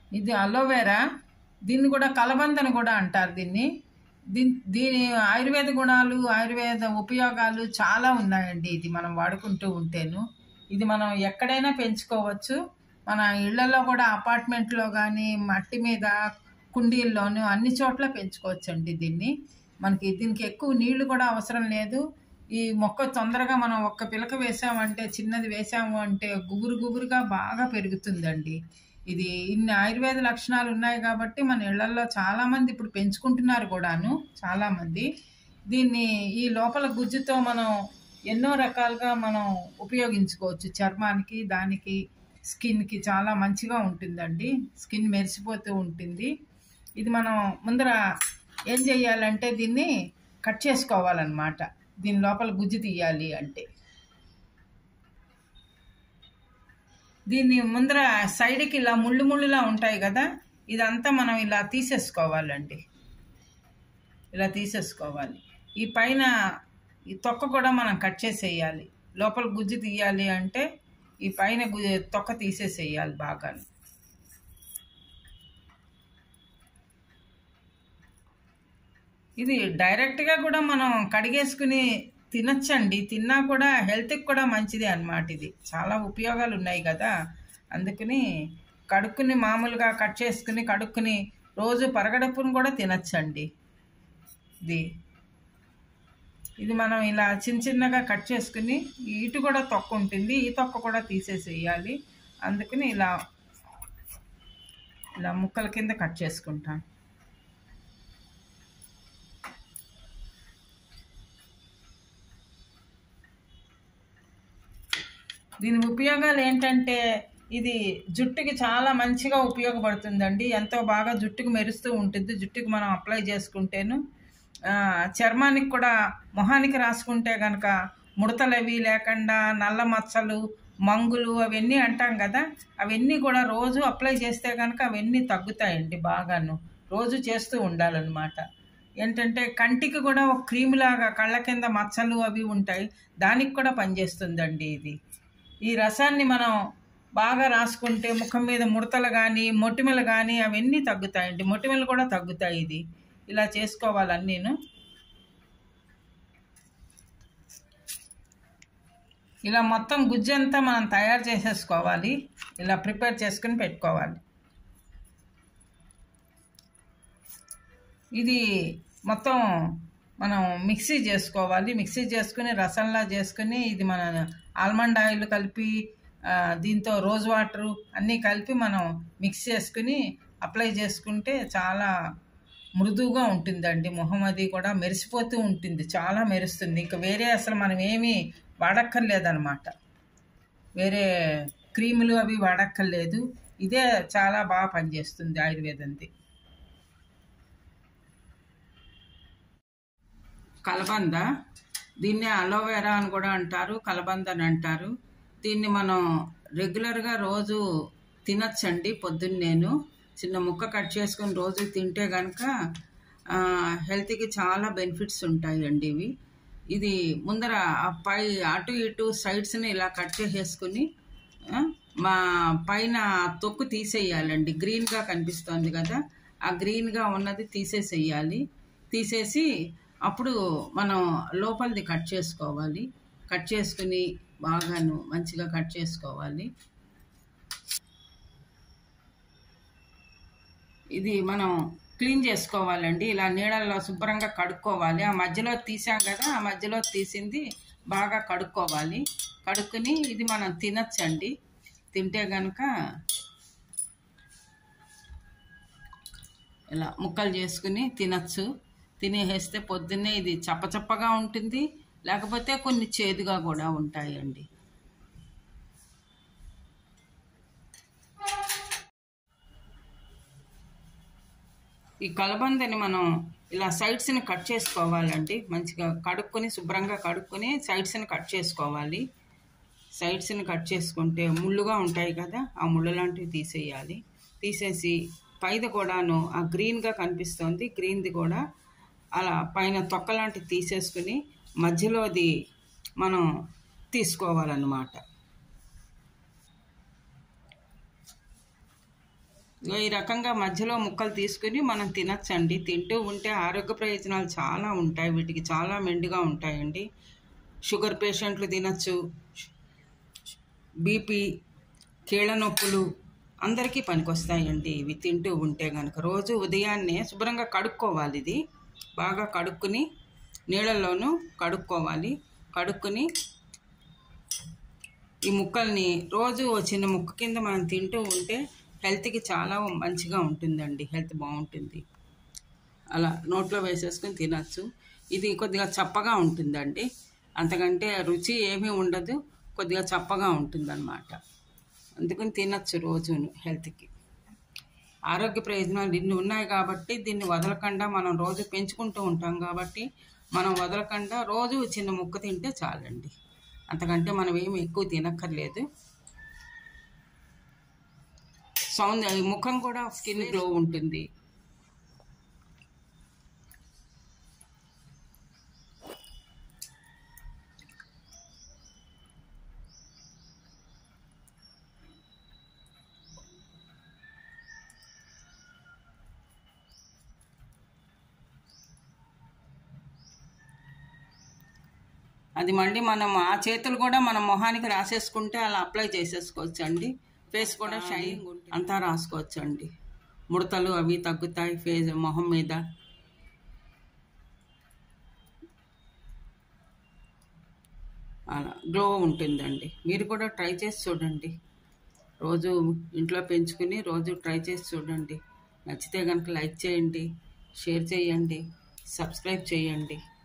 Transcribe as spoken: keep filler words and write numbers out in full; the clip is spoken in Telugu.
ఇది అలోవెరా. దీన్ని కూడా కలబందని కూడా అంటారు దీన్ని. దీని దీని ఆయుర్వేద గుణాలు, ఆయుర్వేద ఉపయోగాలు చాలా ఉన్నాయండి. ఇది మనం వాడుకుంటూ ఉంటేను ఇది మనం ఎక్కడైనా పెంచుకోవచ్చు. మన ఇళ్లలో కూడా అపార్ట్మెంట్లో కానీ మట్టి మీద కుండీల్లోనూ అన్ని చోట్ల పెంచుకోవచ్చండి దీన్ని. మనకి దీనికి ఎక్కువ నీళ్లు కూడా అవసరం లేదు. ఈ మొక్క తొందరగా మనం ఒక్క పిలక వేసామంటే, చిన్నది వేసాము అంటే గుబురు గుబురుగా బాగా పెరుగుతుందండి. ఇది ఇన్ని ఆయుర్వేద లక్షణాలు ఉన్నాయి కాబట్టి మన ఇళ్లలో చాలామంది ఇప్పుడు పెంచుకుంటున్నారు కూడాను. చాలామంది దీన్ని ఈ లోపల గుజ్జుతో మనం ఎన్నో రకాలుగా మనం ఉపయోగించుకోవచ్చు. చర్మానికి, దానికి, స్కిన్కి చాలా మంచిగా ఉంటుందండి. స్కిన్ మెరిసిపోతూ ఉంటుంది. ఇది మనం ముందర ఏం చేయాలంటే దీన్ని కట్ చేసుకోవాలన్నమాట. దీని లోపల గుజ్జు తీయాలి అంటే దీన్ని ముందర సైడ్కి ఇలా ముళ్ళు ముళ్ళులా ఉంటాయి కదా, ఇదంతా మనం ఇలా తీసేసుకోవాలండి. ఇలా తీసేసుకోవాలి. ఈ పైన ఈ తొక్క కూడా మనం కట్ చేసేయాలి. లోపల గుజ్జు తీయాలి అంటే ఈ పైన తొక్క తీసేసేయాలి బాగా. ఇది డైరెక్ట్గా కూడా మనం కడిగేసుకుని తినచ్చండి. తిన్నా కూడా హెల్త్కి కూడా మంచిదే అన్నమాట. ఇది చాలా ఉపయోగాలు ఉన్నాయి కదా, అందుకని కడుక్కుని మామూలుగా కట్ చేసుకుని కడుక్కుని రోజు పరగడప్పును కూడా తినచ్చండి. ఇది ఇది మనం ఇలా చిన్న చిన్నగా కట్ చేసుకుని ఇటు కూడా తొక్క ఉంటుంది, ఈ తొక్క కూడా తీసేసేయాలి. అందుకని ఇలా ఇలా ముక్కల కింద కట్ చేసుకుంటాను. దీని ఉపయోగాలు ఏంటంటే ఇది జుట్టుకి చాలా మంచిగా ఉపయోగపడుతుందండి. ఎంతో బాగా జుట్టుకు మెరుస్తూ ఉంటుంది. జుట్టుకి మనం అప్లై చేసుకుంటేను చర్మానికి కూడా, మొహానికి రాసుకుంటే కనుక ముడతలు అవి లేకుండా, నల్ల మచ్చలు, మంగులు అవన్నీ అంటాం కదా, అవన్నీ కూడా రోజు అప్లై చేస్తే కనుక అవన్నీ తగ్గుతాయండి బాగాను. రోజు చేస్తూ ఉండాలన్నమాట. ఏంటంటే కంటికి కూడా ఒక క్రీమ్ లాగా కళ్ళ కింద మచ్చలు అవి ఉంటాయి, దానికి కూడా పనిచేస్తుందండి ఇది. ఈ రసాన్ని మనం బాగా రాసుకుంటే ముఖం మీద ముడతలు కానీ, మొటిమలు కానీ అవన్నీ తగ్గుతాయండి. మొటిమలు కూడా తగ్గుతాయి. ఇది ఇలా చేసుకోవాలన్నీను. ఇలా మొత్తం గుజ్జంతా మనం తయారు చేసేసుకోవాలి. ఇలా ప్రిపేర్ చేసుకుని పెట్టుకోవాలి. ఇది మొత్తం మనం మిక్సీ చేసుకోవాలి. మిక్సీ చేసుకుని రసంలా చేసుకుని ఇది మన ఆల్మండ్ ఆయిల్ కలిపి దీంతో రోజ్ వాటరు అన్నీ కలిపి మనం మిక్స్ చేసుకుని అప్లై చేసుకుంటే చాలా మృదువుగా ఉంటుందండి. మొహం అది కూడా మెరిసిపోతూ ఉంటుంది, చాలా మెరుస్తుంది. ఇంకా వేరే అసలు మనం ఏమీ వాడక్కర్లేదన్నమాట. వేరే క్రీములు అవి వాడక్కర్లేదు. ఇదే చాలా బాగా పనిచేస్తుంది ఆయుర్వేదంది. కలబంద, దీన్నే అలోవెరా అని కూడా అంటారు, కలబంద అని అంటారు. దీన్ని మనం రెగ్యులర్గా రోజు తినచ్చండి. పొద్దున్నేను చిన్న ముక్క కట్ చేసుకొని రోజు తింటే కనుక హెల్త్కి చాలా బెనిఫిట్స్ ఉంటాయండి ఇవి. ఇది ముందర పై అటు ఇటు సైడ్స్ని ఇలా కట్ చేసేసుకుని మా పైన తొక్కు తీసేయాలండి. గ్రీన్గా కనిపిస్తుంది కదా, ఆ గ్రీన్గా ఉన్నది తీసేసేయాలి. తీసేసి అప్పుడు మనం లోపలిది కట్ చేసుకోవాలి. కట్ చేసుకుని బాగాను మంచిగా కట్ చేసుకోవాలి. ఇది మనం క్లీన్ చేసుకోవాలండి. ఇలా నీళ్ళల్లో శుభ్రంగా కడుక్కోవాలి. ఆ మధ్యలో తీసాం కదా, ఆ మధ్యలో తీసింది బాగా కడుక్కోవాలి. కడుక్కుని ఇది మనం తినచ్చండి. తింటే కనుక ఇలా ముక్కలు చేసుకుని తినచ్చు. తినేసేస్తే పొద్దున్నే ఇది చప్పచప్పగా ఉంటుంది, లేకపోతే కొన్ని చేదుగా కూడా ఉంటాయండి. ఈ కలబందని మనం ఇలా సైడ్స్ని కట్ చేసుకోవాలండి. మంచిగా కడుక్కొని శుభ్రంగా కడుక్కొని సైడ్స్ని కట్ చేసుకోవాలి. సైడ్స్ని కట్ చేసుకుంటే ముళ్ళుగా ఉంటాయి కదా, ఆ ముళ్ళు లాంటివి తీసేయాలి. తీసేసి పైది కూడాను ఆ గ్రీన్గా కనిపిస్తుంది, గ్రీన్ది కూడా అలా పైన తొక్క లాంటివి తీసేసుకుని మధ్యలోది మనం తీసుకోవాలన్నమాట. ఇగో ఈ రకంగా మధ్యలో ముక్కలు తీసుకుని మనం తినచ్చండి. తింటూ ఉంటే ఆరోగ్య ప్రయోజనాలు చాలా ఉంటాయి. వీటికి చాలా మెండుగా ఉంటాయండి. షుగర్ పేషెంట్లు తినచ్చు, బీపీ, కీళ్ళ నొప్పులు అందరికీ పనికొస్తాయండి ఇవి తింటూ ఉంటే కనుక. రోజు ఉదయాన్నే శుభ్రంగా కడుక్కోవాలి. ఇది బాగా కడుక్కుని నీళ్ళల్లోనూ కడుక్కోవాలి. కడుక్కుని ఈ ముక్కల్ని రోజు చిన్న ముక్క కింద మనం తింటూ ఉంటే హెల్త్కి చాలా మంచిగా ఉంటుందండి. హెల్త్ బాగుంటుంది. అలా నోట్లో వేసేసుకుని తినచ్చు. ఇది కొద్దిగా చప్పగా ఉంటుందండి. అంతకంటే రుచి ఏమీ ఉండదు. కొద్దిగా చప్పగా ఉంటుందన్నమాట. అందుకని తినచ్చు రోజును. హెల్త్కి ఆరోగ్య ప్రయోజనాలు ఇన్ని ఉన్నాయి కాబట్టి దీన్ని వదలకుండా మనం రోజు పెంచుకుంటూ ఉంటాం కాబట్టి మనం వదలకుండా రోజు చిన్న ముక్క తింటే చాలండి. అంతకంటే మనం ఏమి ఎక్కువ తినక్కర్లేదు. సౌందర్య ముఖం కూడా స్కిన్ గ్లో ఉంటుంది. అది మళ్ళీ మనం ఆ చేతులు కూడా మనం మొహానికి రాసేసుకుంటే అలా అప్లై చేసేసుకోవచ్చు అండి. ఫేస్ కూడా షైనింగ్ అంతా రాసుకోవచ్చు అండి. ముడతలు అవి తగ్గుతాయి ఫేస్ మొహం మీద. అలా గ్లో ఉంటుందండి. మీరు కూడా ట్రై చేసి చూడండి. రోజు ఇంట్లో పెంచుకుని రోజు ట్రై చేసి చూడండి. నచ్చితే కనుక లైక్ చేయండి, షేర్ చేయండి, సబ్స్క్రైబ్ చేయండి.